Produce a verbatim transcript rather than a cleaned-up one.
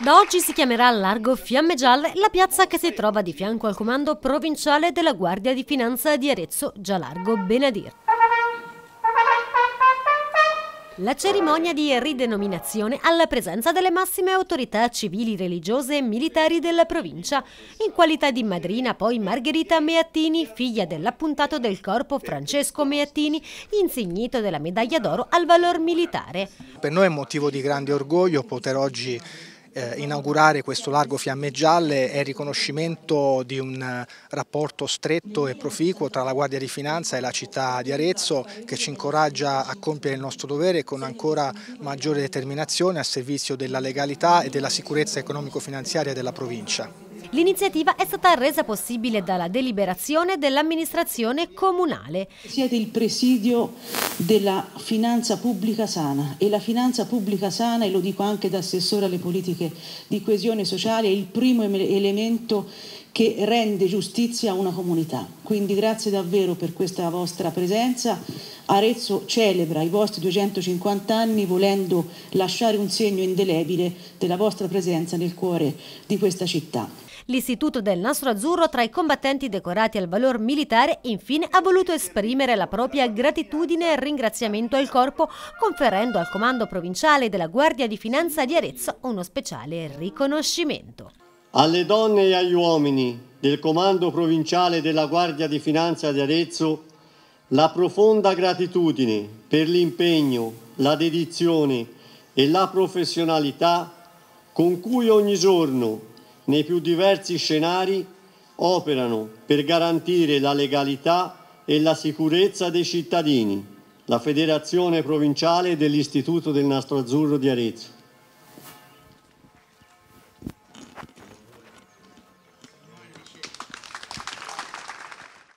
Da oggi si chiamerà Largo Fiamme Gialle la piazza che si trova di fianco al comando provinciale della Guardia di Finanza di Arezzo, già largo Benadir. La cerimonia di ridenominazione alla presenza delle massime autorità civili, religiose e militari della provincia. In qualità di madrina poi Margherita Meattini, figlia dell'appuntato del corpo Francesco Meattini, insignito della medaglia d'oro al valor militare. Per noi è motivo di grande orgoglio poter oggi Eh, inaugurare questo Largo Fiamme Gialle. È il riconoscimento di un eh, rapporto stretto e proficuo tra la Guardia di Finanza e la città di Arezzo, che ci incoraggia a compiere il nostro dovere con ancora maggiore determinazione a servizio della legalità e della sicurezza economico-finanziaria della provincia. L'iniziativa è stata resa possibile dalla deliberazione dell'amministrazione comunale. Siete il presidio della finanza pubblica sana, e la finanza pubblica sana, e lo dico anche da assessore alle politiche di coesione sociale, è il primo elemento che rende giustizia a una comunità. Quindi grazie davvero per questa vostra presenza. Arezzo celebra i vostri duecentocinquanta anni volendo lasciare un segno indelebile della vostra presenza nel cuore di questa città. L'Istituto del Nastro Azzurro, tra i combattenti decorati al valor militare, infine ha voluto esprimere la propria gratitudine e ringraziamento al corpo, conferendo al Comando Provinciale della Guardia di Finanza di Arezzo uno speciale riconoscimento. Alle donne e agli uomini del Comando Provinciale della Guardia di Finanza di Arezzo la profonda gratitudine per l'impegno, la dedizione e la professionalità con cui ogni giorno nei più diversi scenari operano per garantire la legalità e la sicurezza dei cittadini. La Federazione Provinciale dell'Istituto del Nastro Azzurro di Arezzo.